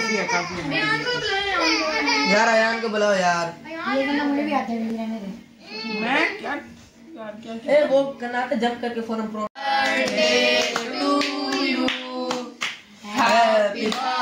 यार अयान को बुलाओ यार। ये गाना मुझे भी आता है मेरे। मैं क्या ए वो कर्नाटक जंप करके फोन प्रो बर्थडे टू यू हैप्पी